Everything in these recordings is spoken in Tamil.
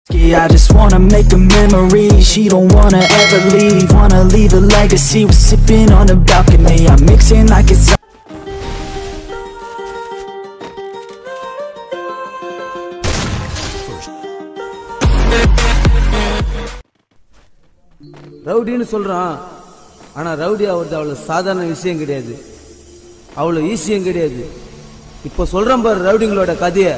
Yeah, I just wanna make a memory. She don't wanna ever leave. Wanna leave a legacy. We're sipping on a balcony. I'm mixing like it's ரவுடின்னு சொல்றான். ஆனா ரவுடி ஆகிறது அவ்வளவு சாதாரண விஷயம் கிடையாது, அவ்வளவு ஈஸியும் கிடையாது. இப்ப சொல்றேன் பாரு ரவுடிங்களோட கதைய.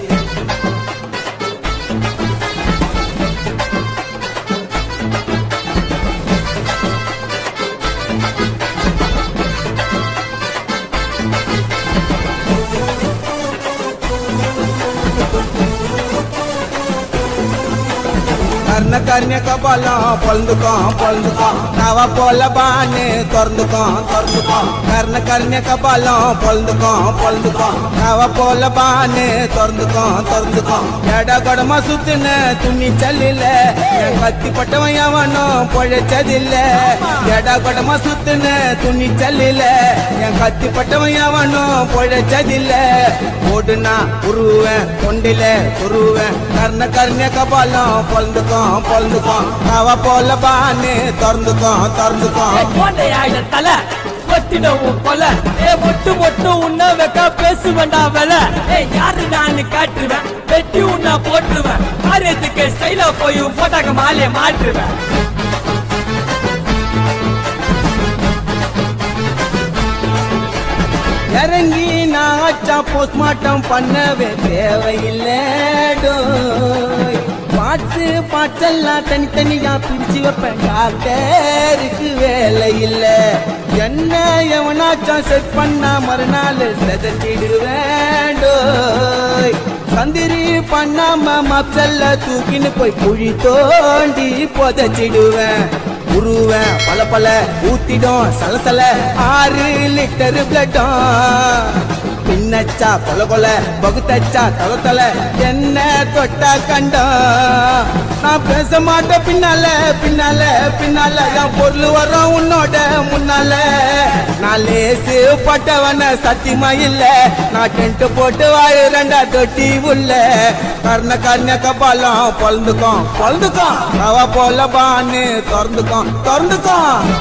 करने का बाला पलंदुका नावा पोला बाने तोरंदुका करने का बाला पलंदुका नावा पोला बाने तोरंदुका एडा गडमा सुत्तने तुनी चलिले कत्ती पटवयवनो पोळेचदिल्ले एडा गडमा सुत्तने तुनी चलिले कत्ती पटवयवनो पोळेचदिल्ले ओडना उरुवे कोंडिले उरुवे करने का बाला पलंदुका நாவா போல பானே தர்ந்துக்கோ கோட்டையாயிட தலை கொத்திடவும் கொல மொட்டு மொட்டு உன்ன வைக்க பேசு வேண்டாம் வேலை யாரு நான் காட்டுருவேன் வெட்டி உன்ன போட்டுருவேன் காரியத்துக்கு ஸ்டைலா போய் போட்டாக்க மாலைய மாற்றுவேன் இறங்கி நான் ஆச்சா போஸ்ட்மார்ட்டம் பண்ணவே தேவையில்லைடோ பாட்டெல்லாம் தனித்தனியா பிரிச்சு வைப்பேன் டாக்டருக்கு வேலை இல்ல என்ன எவனாச்சும் செட் பண்ணா மறுநாள் செதச்சிடுவேண்டோ சந்திரி பண்ணாம மப்சல்ல தூக்கின்னு போய் குழி தோண்டி புதைச்சிடுவேன் உருவேன் பல ஊத்திடும் சலசல 6 லிட்டர் பிளட்டும் பின்னச்சா கொல பகுத்தச்சா தலை என்ன தொட்டா கண்டம் நான் பேச மாட்டேன் பின்னால என் பொருள் வரும் உன்னோட முன்னால நான் லேசு பட்டவன சத்தியமா இல்ல நான் டென்ட் போட்டு வாழ 2 தொட்டி உள்ள கர்ண கபாலம் பொழுதுக்கும் அவ போல பான்னு திறந்துக்கும்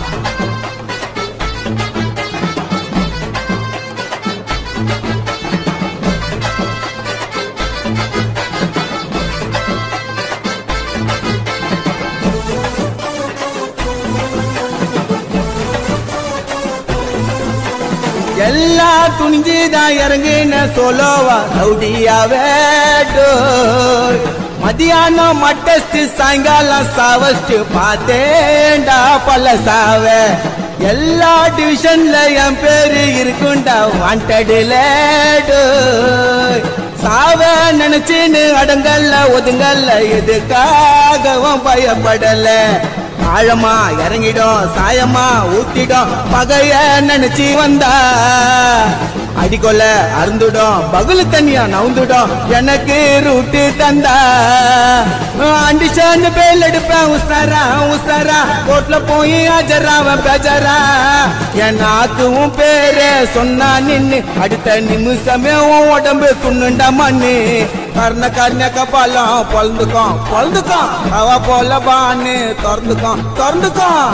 எல்லா துணிஞ்சுதான் இறங்குன சோலோவா ரவுடியாவேடோ மதியானம் மட்டஸ்ட் சாயங்காலம் சாவஸ்ட் பார்த்தேன்டா பல சாவ எல்லா டிவிஷன்ல என் பேரு இருக்குண்டா வாண்டடுலேடோ சாவ நினைச்சுன்னு அடங்கல்ல ஒதுங்கல்ல எதுக்காகவும் பயப்படல ஆழமா இறங்கிடும் சாயமா ஊத்திடும் பகைய நினைச்சு வந்தா அடிக்கொல அருந்துடும் பகுல தனியா நவுந்துடும் எனக்கு ரூட்டு தந்தா அண்டிஷன் பேல் எடுப்பேன் உசாரா கோட்ல போய் ஆஜராவன் பேஜரா என் நாத்துவும் பேரு சொன்னா நின்னு அடுத்த நிமிஷமே உடம்பு துண்ணுண்டா மண்ணு கர்ண கபாலம் பொழுதுக்கும் அவ போல பான்னு திறந்துக்கும்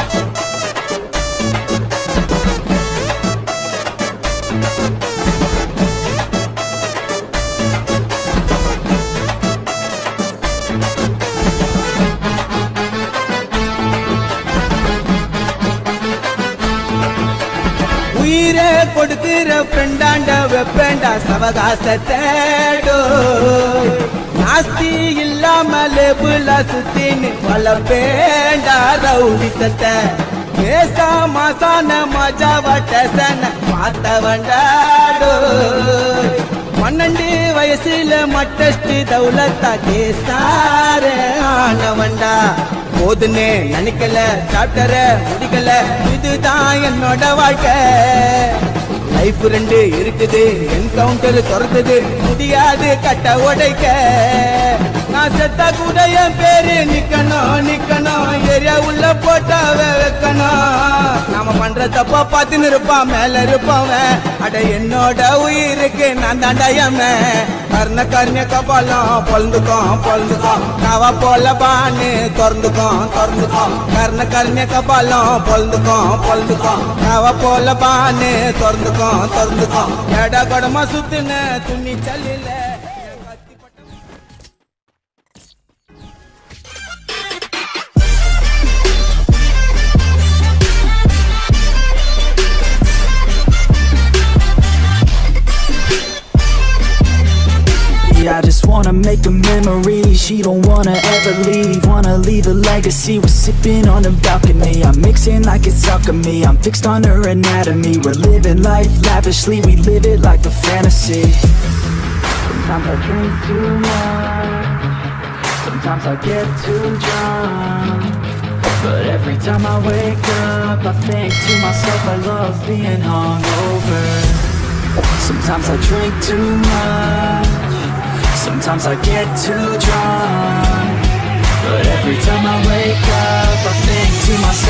உயிரே கொடுக்கிற ஃப்ரெண்டாண்ட வெப்பேண்டா சவகாசத்தேடோ நாஸ்தி இல்லாம லேபுல சுத்தின்னு வளப்பேண்டா ரவுடிசத்தை பேசா மாசான மஜாவா டேசன பார்த்தவண்டாடோ 12 வயசுல மட்டஸ்ட் தௌலத்தா கேசார ஆனவண்டா போதுன்னு நினைக்கல சாப்டர முடிக்கல இதுதான் என்னோட வாழ்க்கை லைஃப் 2 இருக்குது என்கவுண்டர் திறந்தது முடியாது கட்ட உடைக்க நான் செத்தா கூட என் பேரு நிக்கணும் நிக்கணும் ஏரியா உள்ள போட்டாவே வைக்கணும் நாம பண்ற தப்பா பார்த்துன்னு இருப்பான் மேல இருப்பவன் அட என்னோட உயிருக்கு நான் தாண்டாயமே கர்ண கபாலம் பொழுந்துக்கும் நாவா போல பானு திறந்துக்கும் கர்ண கபாலம் பொழுந்துக்கும் நாவா போல பானு திறந்துக்கும் எடா கொடமா சுத்துன துணி சல்லில I just wanna make a memory. She don't wanna ever leave. Wanna leave a legacy. We're sipping on the balcony. I'm mixing like it's alchemy. I'm fixed on her anatomy. We're living life lavishly. We live it like a fantasy. Sometimes I drink too much. Sometimes I get too drunk. But every time I wake up, I think to myself I love being hungover. Sometimes I drink too much. Sometimes I get too drunk. But every time I wake up, I think to myself